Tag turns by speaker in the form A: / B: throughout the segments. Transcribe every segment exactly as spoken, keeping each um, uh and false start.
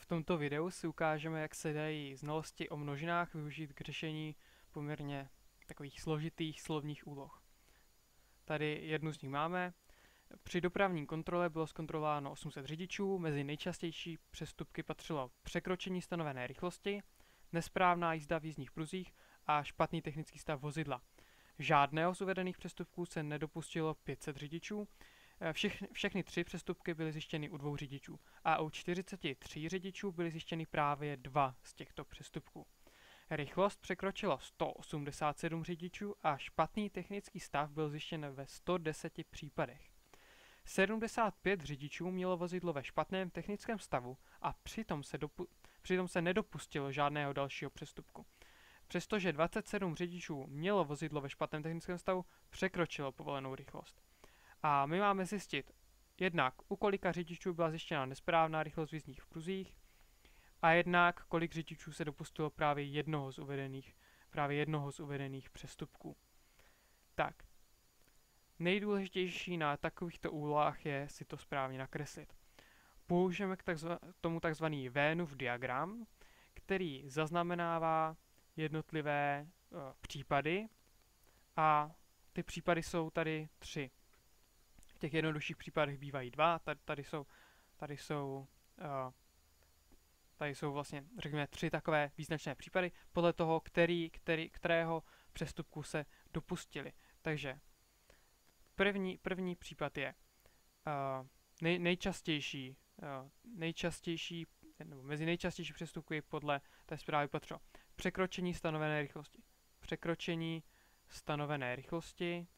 A: V tomto videu si ukážeme, jak se dají znalosti o množinách využít k řešení poměrně takových složitých slovních úloh. Tady jednu z nich máme. Při dopravní kontrole bylo zkontrolováno osm set řidičů, mezi nejčastější přestupky patřilo překročení stanovené rychlosti, nesprávná jízda v jízdních pruzích a špatný technický stav vozidla. Žádného z uvedených přestupků se nedopustilo pět set řidičů, Všech, všechny tři přestupky byly zjištěny u dvou řidičů a u čtyřiceti tří řidičů byly zjištěny právě dva z těchto přestupků. Rychlost překročilo sto osmdesát sedm řidičů a špatný technický stav byl zjištěn ve sto deseti případech. sedmdesát pět řidičů mělo vozidlo ve špatném technickém stavu a přitom se, dopu- přitom se nedopustilo žádného dalšího přestupku. Přestože dvacet sedm řidičů mělo vozidlo ve špatném technickém stavu, překročilo povolenou rychlost. A my máme zjistit jednak, u kolika řidičů byla zjištěna nesprávná rychlost v jízdních pruzích a jednak, kolik řidičů se dopustilo právě jednoho z uvedených, právě jednoho z uvedených přestupků. Tak, nejdůležitější na takovýchto úlohách je si to správně nakreslit. Použijeme k takzva, tomu takzvaný Vénův diagram, který zaznamenává jednotlivé uh, případy a ty případy jsou tady tři. V těch jednodušších případech bývají dva, tady, tady jsou, tady jsou, uh, tady jsou vlastně, řekněme, tři takové význačné případy, podle toho, který, který, kterého přestupku se dopustili. Takže první, první případ je uh, nej, nejčastější, uh, nejčastější, nebo mezi nejčastější přestupky podle té zprávy patřilo překročení stanovené rychlosti. Překročení stanovené rychlosti.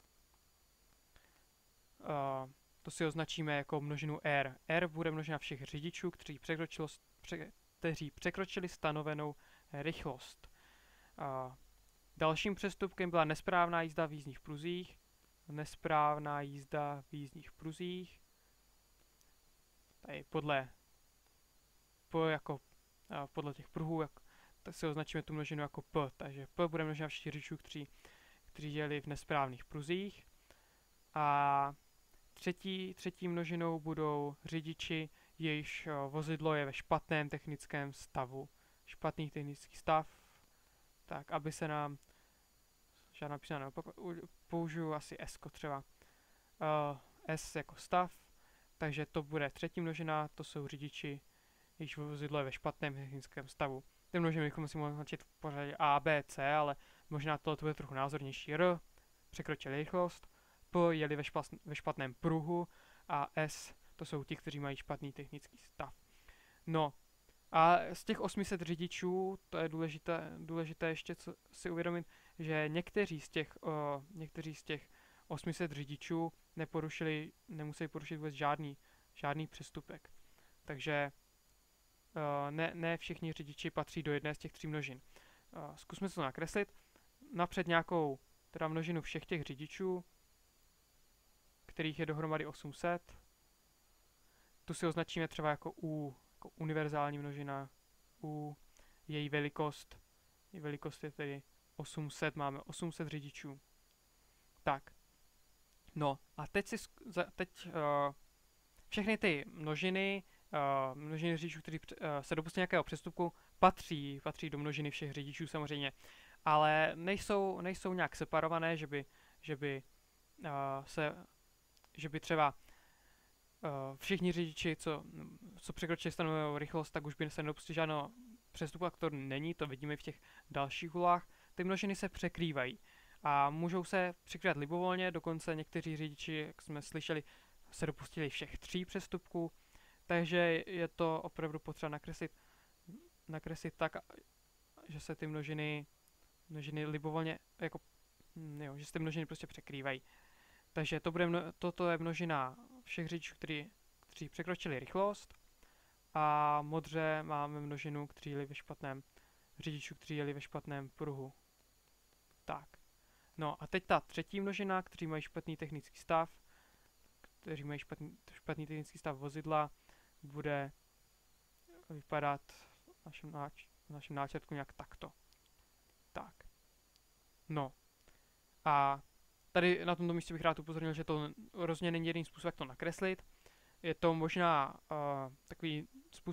A: Uh, to si označíme jako množinu R. R bude množina všech řidičů, kteří, pře, kteří překročili stanovenou rychlost. Uh, dalším přestupkem byla nesprávná jízda v jízdních pruzích. Nesprávná jízda v jízdních pruzích. Tady podle, po jako, uh, podle těch pruhů jak, tak si označíme tu množinu jako P. Takže P bude množina všech řidičů, kteří, kteří jeli v nesprávných pruzích. A Třetí, třetí množinou budou řidiči, jejichž vozidlo je ve špatném technickém stavu. Špatný technický stav, tak aby se nám žádná písmena neopakuje, použiju asi S třeba. Uh, S jako stav, takže to bude třetí množina, to jsou řidiči, jejichž vozidlo je ve špatném technickém stavu. Ty množiny bychom si mohli označit v pořadí A, B, C, ale možná tohle bude trochu názornější. R, překročili rychlost. P jeli ve, špas, ve špatném pruhu a S to jsou ti, kteří mají špatný technický stav. No a z těch osmi set řidičů, to je důležité, důležité ještě co si uvědomit, že někteří z těch, uh, někteří z těch osmi set řidičů neporušili, nemuseli porušit vůbec žádný, žádný přestupek. Takže uh, ne, ne všichni řidiči patří do jedné z těch tří množin. Uh, zkusme to nakreslit. Napřed nějakou teda množinu všech těch řidičů, kterých je dohromady osm set. Tu si označíme třeba jako U, jako univerzální množina. U, její velikost, její velikost je tedy osm set, máme osm set řidičů. Tak, no a teď si, teď uh, všechny ty množiny, uh, množiny řidičů, kteří uh, se dopustí nějakého přestupku, patří, patří do množiny všech řidičů samozřejmě, ale nejsou, nejsou nějak separované, že by, že by uh, se že by třeba uh, všichni řidiči, co, co překročili stanovenou rychlost, tak už by se nedopustili žádného přestupu, jak to není, to vidíme v těch dalších úlohách. Ty množiny se překrývají a můžou se překrývat libovolně, dokonce někteří řidiči, jak jsme slyšeli, se dopustili všech tří přestupků, takže je to opravdu potřeba nakreslit, nakreslit tak, že se ty množiny, množiny libovolně, jako, jo, že se ty množiny prostě překrývají. Takže to bude mno, toto je množina všech řidičů, kteří, kteří překročili rychlost a modře máme množinu, kteří jeli ve špatném řidičů, kteří jeli ve špatném pruhu. Tak. No a teď ta třetí množina, kteří mají špatný technický stav, kteří mají špatný, špatný technický stav vozidla, bude vypadat v našem, náč, v našem náčrtku nějak takto. Tak. No. A tady na tomto místě bych rád upozornil, že to rozhodně není jediný způsob, jak to nakreslit. Je to možná uh, takový způsob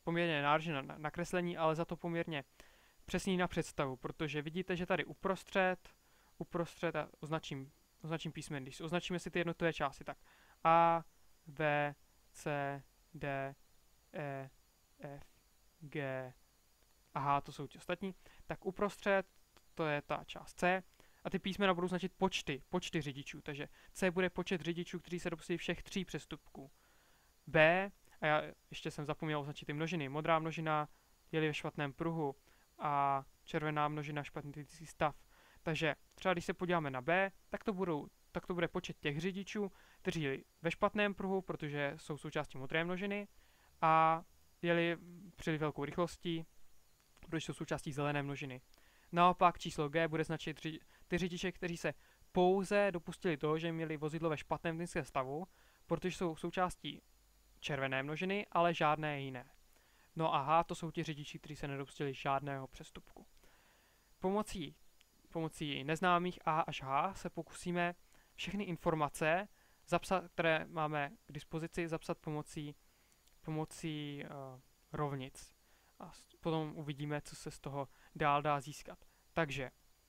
A: poměrně náročné na nakreslení, ale za to poměrně přesný na představu, protože vidíte, že tady uprostřed, uprostřed a označím, označím písmen, když označíme si ty jednotlivé části, tak A, V, C, D, E, F, G, aha, to jsou ti ostatní, tak uprostřed to je ta část C a ty písmena budou značit počty, počty řidičů, takže C bude počet řidičů, kteří se dopustili všech tří přestupků. B, a já ještě jsem zapomněl označit ty množiny, modrá množina jeli ve špatném pruhu a červená množina špatný technický stav. Takže třeba když se podíváme na B, tak to, budou, tak to bude počet těch řidičů, kteří jeli ve špatném pruhu, protože jsou součástí modré množiny a jeli při velkou rychlostí, protože jsou součástí zelené množiny. Naopak číslo G bude značit ři- ty řidiče, kteří se pouze dopustili toho, že měli vozidlo ve špatném technickém stavu, protože jsou součástí červené množiny, ale žádné jiné. No a H to jsou ti řidiči, kteří se nedopustili žádného přestupku. Pomocí, pomocí neznámých A až H se pokusíme všechny informace, zapsat, které máme k dispozici, zapsat pomocí, pomocí uh, rovnic. A potom uvidíme, co se z toho dál dá získat. Takže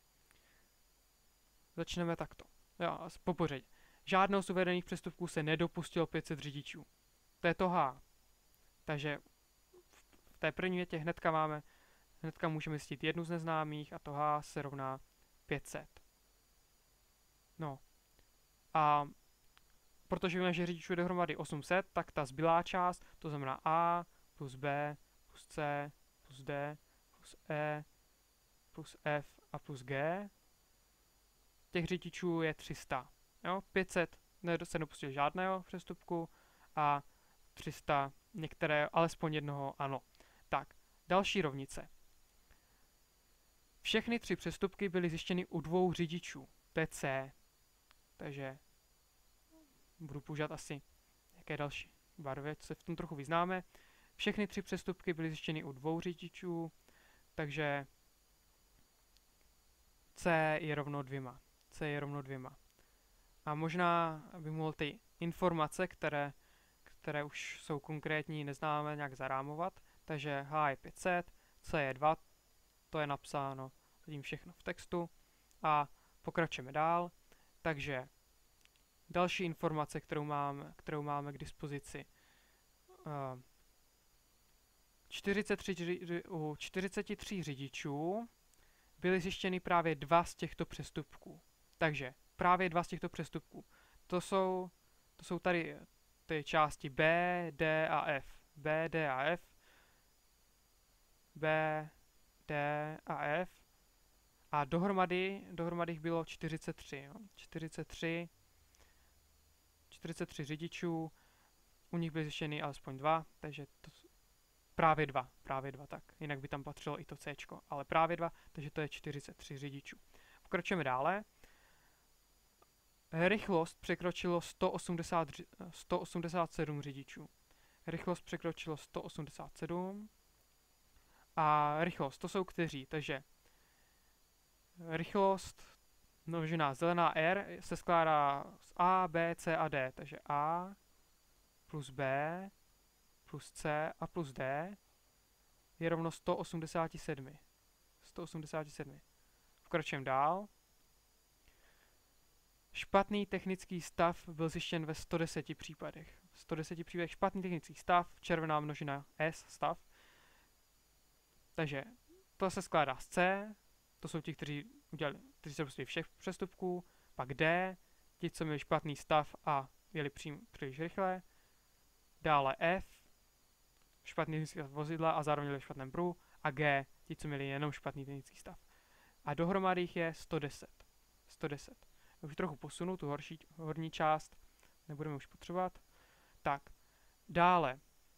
A: začneme takto. Jo, po pořadí. Žádného z uvedených přestupků se nedopustilo pět set řidičů. To je to H. Takže v té první větě hnedka máme, hnedka můžeme zjistit jednu z neznámých a to H se rovná pět set. No. A protože víme, že řidičů je dohromady osm set, tak ta zbylá část, to znamená A plus B plus C plus D plus E plus F a plus G, těch řidičů je tři sta. Jo? pět set se nedopustil žádného přestupku a tři sta některé, alespoň jednoho ano. Tak, další rovnice. Všechny tři přestupky byly zjištěny u dvou řidičů. To je C. Takže budu používat asi nějaké další barvy, co se v tom trochu vyznáme. Všechny tři přestupky byly zjištěny u dvou řidičů, takže C je rovno dvěma. C je rovno dvěma. A možná bych mohl ty informace, které, které už jsou konkrétní, neznáme nějak zarámovat. Takže H je pět set, C je dva, to je napsáno zatím všechno v textu. A pokračujeme dál. Takže další informace, kterou máme, kterou máme k dispozici. Uh, čtyřicet tři, u čtyřiceti tří řidičů byly zjištěny právě dva z těchto přestupků. Takže právě dva z těchto přestupků. To jsou, to jsou tady ty části B, D a F. B, D a F. B, D a F. A dohromady, dohromady jich bylo čtyřicet tři. Jo? čtyřicet tři, čtyřicet tři řidičů, u nich byly zjištěny alespoň dva, takže to právě dva, právě dva, tak jinak by tam patřilo i to C, ale právě dva, takže to je čtyřicet tři řidičů. Pokračujeme dále. Rychlost překročilo sto osmdesát, sto osmdesát sedm řidičů. Rychlost překročilo sto osmdesát sedm. A rychlost, to jsou kteří, takže rychlost množená zelená R se skládá z A, B, C a D, takže A plus B plus C a plus D je rovno sto osmdesát sedm. sto osmdesát sedm. Pokračujeme dál. Špatný technický stav byl zjištěn ve sto deseti případech. V sto deseti případech špatný technický stav, červená množina S stav. Takže to se skládá z C, to jsou ti, kteří, udělali, kteří se dostali všech přestupků, pak D, ti, co měli špatný stav a jeli přím, příliš rychle. Dále F, špatný technický stav vozidla a zároveň jeli v špatném pruhu. A G, ti, co měli jenom špatný technický stav. A dohromady jich je sto deset. sto deset. Už trochu posunu tu horší, horní část, nebudeme už potřebovat. Tak, dále.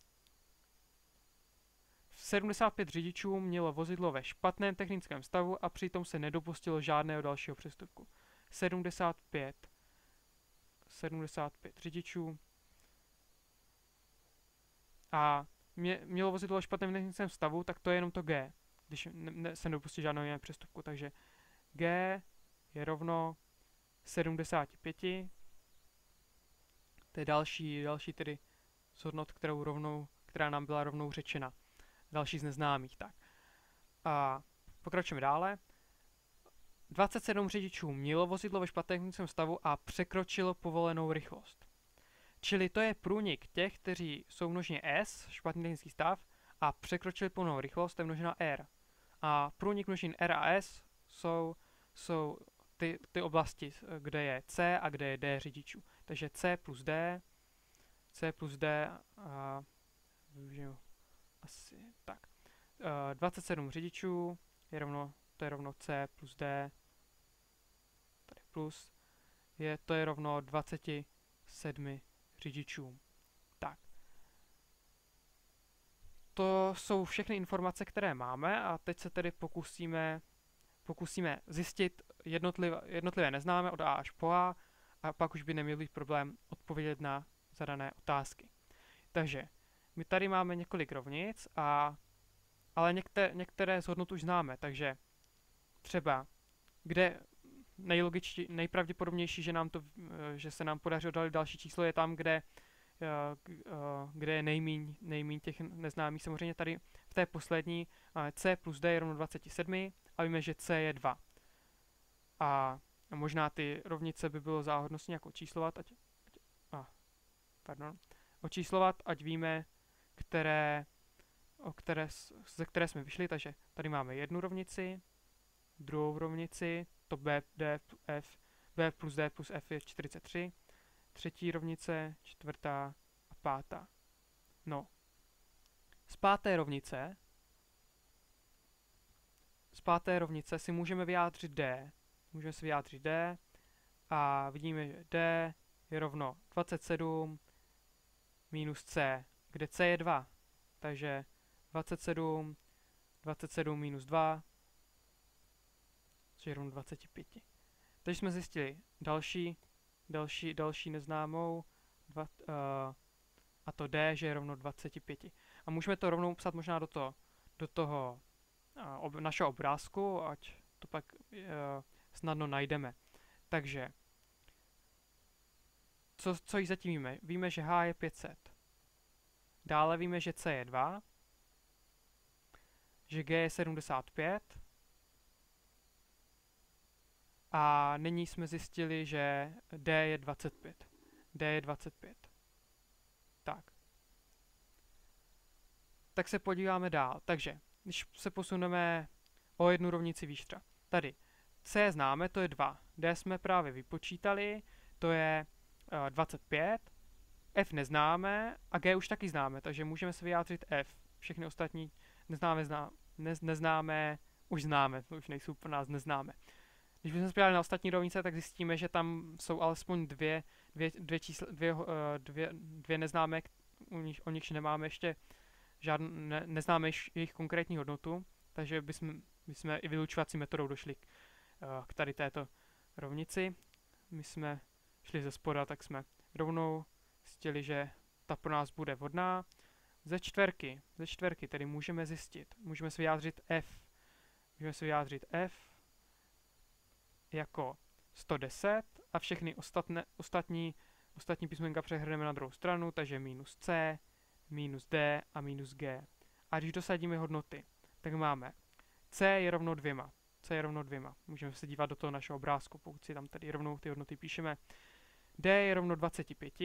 A: sedmdesát pět řidičů mělo vozidlo ve špatném technickém stavu a přitom se nedopustilo žádného dalšího přestupku. sedmdesát pět. sedmdesát pět řidičů. A mě, mělo vozidlo ve špatném technickém stavu, tak to je jenom to G, když ne, ne, se nedopustí žádného jiného přestupku. Takže G je rovno sedmdesát pět. To je další, další tedy hodnot, kterou rovnou, která nám byla rovnou řečena. další z neznámých. Tak. A pokračujeme dále. dvacet sedm řidičů mělo vozidlo ve špatném technickém stavu a překročilo povolenou rychlost. Čili to je průnik těch, kteří jsou množně S, špatný technický stav, a překročili povolenou rychlost, to je množina R. A průnik množin R a S jsou, jsou ty, ty oblasti, kde je C a kde je D řidičů. Takže C plus D, C plus D a využiju asi tak. dvacet sedm řidičů je rovno, to je rovno C plus D, tady plus, je, to je rovno dvacet sedm řidičům. Tak. To jsou všechny informace, které máme a teď se tedy pokusíme, pokusíme zjistit jednotlivé, jednotlivé neznámé od A až po A a pak už by neměl být problém odpovědět na zadané otázky. Takže my tady máme několik rovnic, a, ale některé, některé z hodnot už známe, takže třeba kde nejlogičtí, nejpravděpodobnější, že, nám to, že se nám podaří odhalit další číslo, je tam, kde, kde je nejmíň, nejmíň těch neznámých. Samozřejmě tady v té poslední C plus D je rovno dvacet sedm a víme, že C je dva. A možná ty rovnice by bylo záhodnostně jako očíslovat, ať, ať, a, pardon, očíslovat, ať víme, které, o které, ze které jsme vyšli. Takže tady máme jednu rovnici, druhou rovnici, to B, D, F, B plus D plus F je čtyřicet tři, třetí rovnice, čtvrtá a pátá. No, z páté rovnice, z páté rovnice si můžeme vyjádřit D, můžeme si vyjádřit D a vidíme, že D je rovno dvacet sedm minus C, kde C je dva, takže dvacet sedm, dvacet sedm minus dva, což je rovno dvacet pět. Takže jsme zjistili další, další, další neznámou, dva, uh, a to D, že je rovno dvacet pět. A můžeme to rovnou psat možná do toho, do toho uh, ob, našeho obrázku, ať to pak uh, snadno najdeme. Takže, co, co již zatím víme? Víme, že H je pět set. Dále víme, že C je dva, že G je sedmdesát pět, a nyní jsme zjistili, že D je dvacet pět. D je dvacet pět. Tak. Tak se podíváme dál. Takže, když se posuneme o jednu rovnici výš třeba. Tady. C známe, to je dva. D jsme právě vypočítali, to je uh, dvacet pět. F neznáme a G už taky známe, takže můžeme se vyjádřit F. Všechny ostatní neznáme, zná, nez, neznáme, už známe, to už nejsou pro nás neznáme. Když bychom se podívali na ostatní rovnice, tak zjistíme, že tam jsou alespoň dvě, dvě, dvě, čísla, dvě, uh, dvě, dvě neznámé, u nich, o nichž nemáme ještě žádný, ne, neznáme jejich konkrétní hodnotu, takže bychom, bychom i vylučovací metodou došli k, uh, k tady této rovnici. My jsme šli ze spoda, tak jsme rovnou zjistili, že ta pro nás bude vhodná. Ze čtverky, ze čtverky tedy můžeme zjistit, můžeme se vyjádřit F, můžeme se vyjádřit F jako sto deset a všechny ostatné, ostatní, ostatní písmenka přehrneme na druhou stranu, takže minus C, minus D a minus G. A když dosadíme hodnoty, tak máme C je rovno dvěma. C je rovno dvěma. Můžeme se dívat do toho našeho obrázku, pokud si tam tady rovnou ty hodnoty píšeme. D je rovno dvacet pět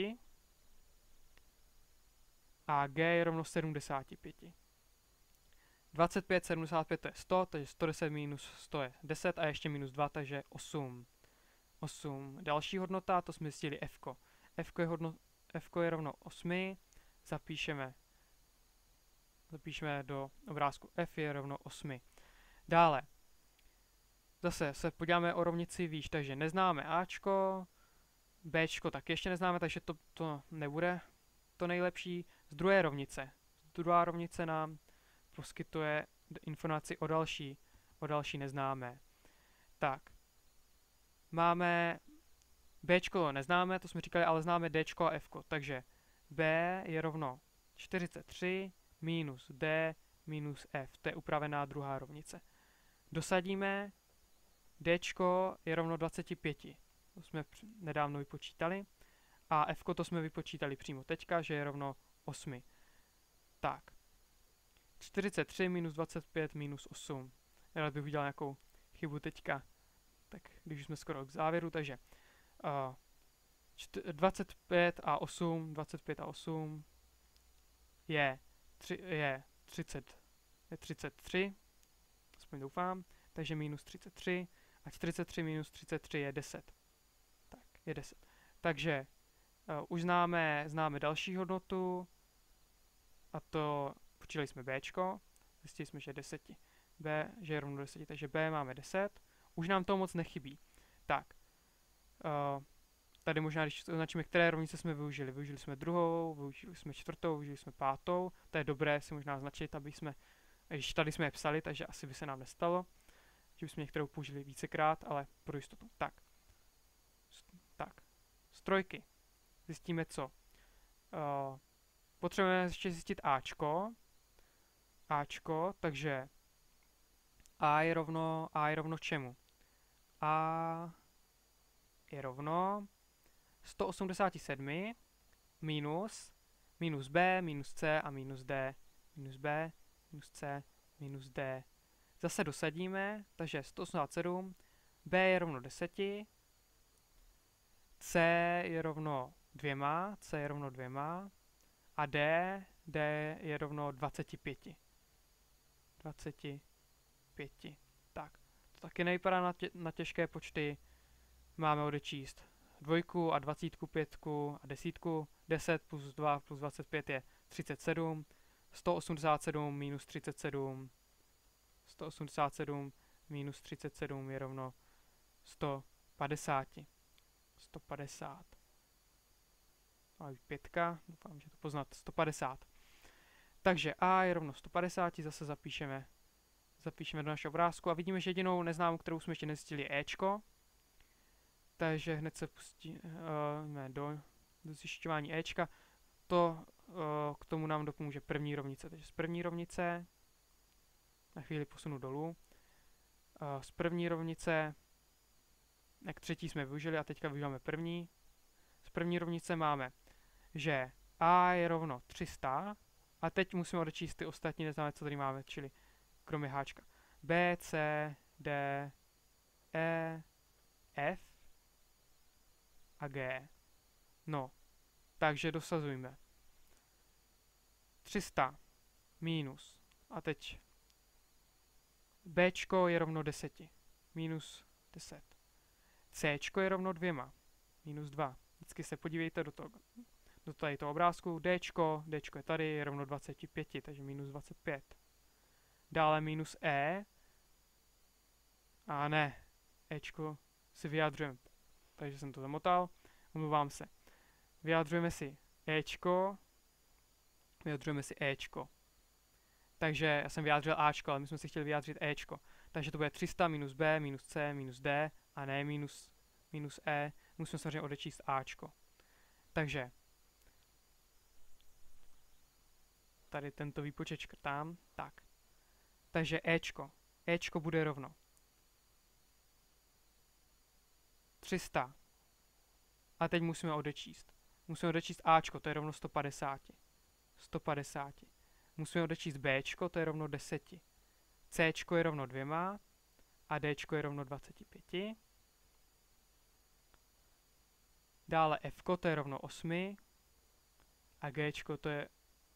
A: a G je rovno sedmdesát pět. dvacet pět, sedmdesát pět to je sto, takže sto deset minus sto je deset a ještě minus dva, takže osm. osm. Další hodnota, to jsme zjistili F. F je, hodno, F je rovno osm, zapíšeme, zapíšeme do obrázku F je rovno osm. Dále, zase se podíváme o rovnici výš, takže neznáme Ačko, Bčko tak ještě neznáme, takže to, to nebude to nejlepší. Z druhé rovnice, z druhá rovnice nám poskytuje informaci o další, o další neznámé. Tak, máme Bčko neznáme, to jsme říkali, ale známe Dčko a Fko, takže B je rovno čtyřicet tři minus D minus F, to je upravená druhá rovnice. Dosadíme, Dčko je rovno dvacet pět, to jsme nedávno vypočítali, a Fko to jsme vypočítali přímo teďka, že je rovno osm. Tak. čtyřicet tři minus dvacet pět minus osm. Já bych udělal nějakou chybu teďka, tak když už jsme skoro k závěru, takže uh, dvacet pět a osm, dvacet pět a osm je, tři, je, třicet, je třicet tři, aspoň doufám, takže minus třicet tři a čtyřicet tři minus třicet tři je deset. Tak, je deset. Takže uh, už známe, známe další hodnotu, a to počítali jsme Bčko, zjistili jsme, že je deset. B, že je rovno deset, takže B máme deset. Už nám to moc nechybí. Tak, uh, tady možná, když označíme, které rovnice jsme využili. Využili jsme druhou, využili jsme čtvrtou, využili jsme pátou. To je dobré si možná značit, aby jsme, když tady jsme je psali, takže asi by se nám nestalo, že bychom některou použili vícekrát, ale pro jistotu. Tak, tak, z trojky zjistíme co. Uh, potřebujeme ještě zjistit Ačko. Ačko, takže A je rovno, A je rovno čemu? A je rovno sto osmdesát sedm minus, minus B, minus C a minus D. Minus B, minus C, minus D. Zase dosadíme, takže sto osmdesát sedm, B je rovno deset, C je rovno dvěma, C je rovno dvěma a D, D je rovno dvacet pět. dvacet pět. Tak, to taky nevypadá na, tě, na těžké počty. Máme odečíst dvojku a dvacítku, pětku a desítku. deset plus dva plus dvacet pět je třicet sedm. sto osmdesát sedm minus třicet sedm. sto osmdesát sedm minus třicet sedm je rovno sto padesát. sto padesát. Má být pětka, doufám, že to poznat. sto padesát. Takže A je rovno sto padesát, zase zapíšeme, zapíšeme do našeho obrázku a vidíme, že jedinou neznámou, kterou jsme ještě nezjistili, je Ečko. Takže hned se pustíme uh, do, do zjišťování Ečka. To uh, k tomu nám dopomůže první rovnice. Takže z první rovnice, na chvíli posunu dolů, uh, z první rovnice, jak třetí jsme využili a teďka využíváme první. Z první rovnice máme, že A je rovno tři sta, a teď musíme odečíst ty ostatní neznámé, co tady máme, čili kromě Háčka. B, C, D, E, F a G. No, takže dosazujme. tři sta minus, a teď Bčko je rovno deset, minus deset. Cčko je rovno dvěma, minus dva. Vždycky se podívejte do toho, do tady toho obrázku. Dčko, Dčko je tady, je rovno dvacet pět, takže minus dvacet pět. Dále minus E. A ne, Ečko si vyjádřujeme, takže jsem to zamotal, omluvám se. Vyjádřujeme si Ečko, vyjádřujeme si Ečko. Takže já jsem vyjádřil Ačko, ale my jsme si chtěli vyjádřit Ečko. Takže to bude tři sta minus B, minus C, minus D a ne minus, minus E. Musíme samozřejmě odečíst Ačko. Takže tady tento výpočet škrtám. Tak. Takže Ečko. Ečko bude rovno tři sta. A teď musíme odečíst. Musíme odečíst Ačko, to je rovno sto padesát. sto padesát. Musíme odečíst Bčko, to je rovno deset. Cčko je rovno dvěma a Dčko je rovno dvacet pět. Dále Fko, to je rovno osm a Gčko to je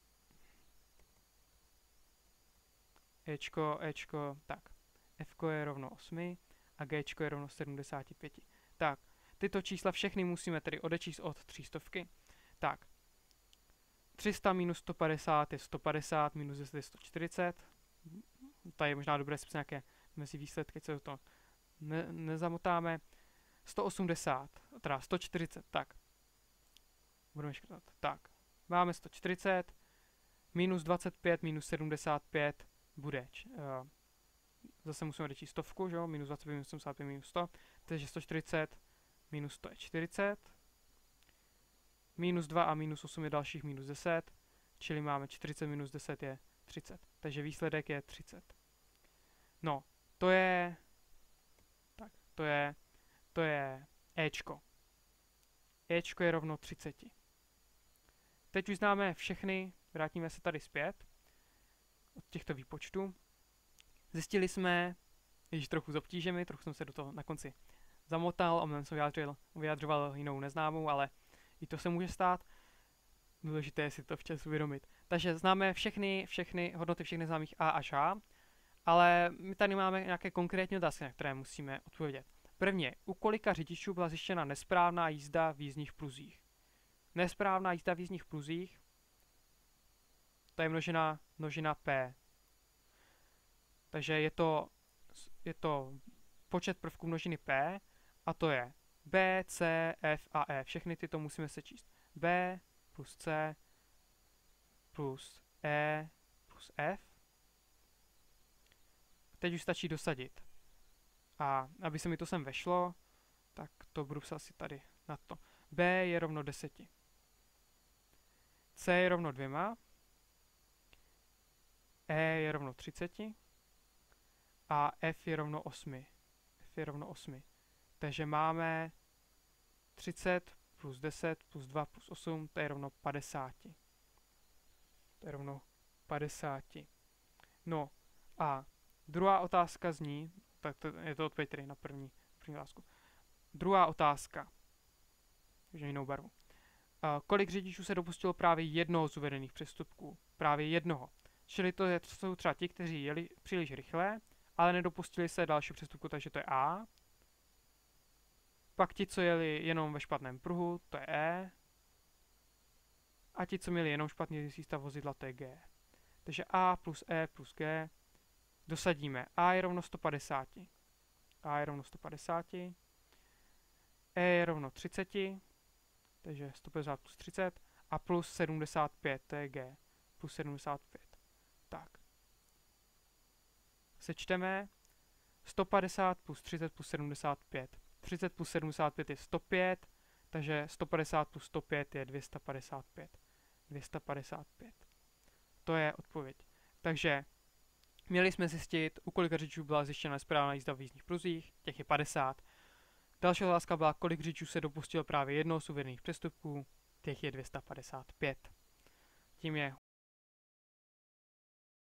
A: Ečko, Ečko, tak. Fko je rovno osm a Gčko je rovno sedmdesát pět. Tak, tyto čísla všechny musíme tedy odečíst od tři stovky. Tak, tři sta minus sto padesát je sto padesát, minus deset je sto čtyřicet. Tady je možná dobré si psát nějaké mezi výsledky, co to ne, nezamotáme. sto osmdesát, teda sto čtyřicet, tak. Budeme škrtat. Tak, máme sto čtyřicet, minus dvacet pět, minus sedmdesát pět bude, uh, zase musíme odečíst stovku, že jo, minus dvacet pět, minus sedmdesát pět, minus sto, takže sto čtyřicet, minus sto je čtyřicet, minus dva a minus osm je dalších minus deset, čili máme čtyřicet minus deset je třicet, takže výsledek je třicet. No, to je, tak, to je, to je Ečko. Ečko je rovno třicet. Teď už známe všechny, vrátíme se tady zpět. od těchto výpočtů. Zjistili jsme, když trochu s obtížemi, trochu jsem se do toho na konci zamotal, a jsem se vyjádřil, vyjadřoval jinou neznámou, ale i to se může stát. Důležité je si to včas uvědomit. Takže známe všechny, všechny hodnoty všech neznámých a až h, ale my tady máme nějaké konkrétní otázky, na které musíme odpovědět. Prvně, u kolika řidičů byla zjištěna nesprávná jízda v jízdních pruzích? Nesprávná jízda v jízdních pruzích, to je množina, množina P. Takže je to, je to počet prvků množiny P, a to je B, C, F a E. Všechny tyto musíme sečíst. B plus C plus E plus F. Teď už stačí dosadit. A aby se mi to sem vešlo, tak to budu psat asi tady na to. B je rovno deseti. C je rovno dvěma. E je rovno třiceti. A F je rovno osmi. F je rovno osmi. Takže máme třicet plus deset plus dva plus osm, to je rovno padesát. To je rovno padesát. No a druhá otázka zní, tak to, je to odpověď tedy na první, první otázku. Druhá otázka, už jinou barvu. Uh, kolik řidičů se dopustilo právě jednoho z uvedených přestupků? Právě jednoho. Čili to, je, to jsou třeba ti, kteří jeli příliš rychle, ale nedopustili se dalšího přestupku, takže to je A. Pak ti, co jeli jenom ve špatném pruhu, to je E. A ti, co měli jenom špatný řídící stav vozidla, to je G. Takže A plus E plus G dosadíme. A je rovno sto padesát. A je rovno sto padesát. E je rovno třicet, takže sto padesát plus třicet. A plus sedmdesát pět, to je G. Plus sedmdesát pět. Tak. Sečteme. sto padesát plus třicet plus sedmdesát pět. třicet plus sedmdesát pět je sto pět, takže sto padesát plus sto pět je dvě stě padesát pět. dvě stě padesát pět. To je odpověď. Takže měli jsme zjistit, u kolika řidičů byla zjištěna správná jízda v jízdních pruzích, těch je padesát. Další otázka byla, kolik řidičů se dopustilo právě jednoho z uvedených přestupků, těch je dvě stě padesát pět. Tím je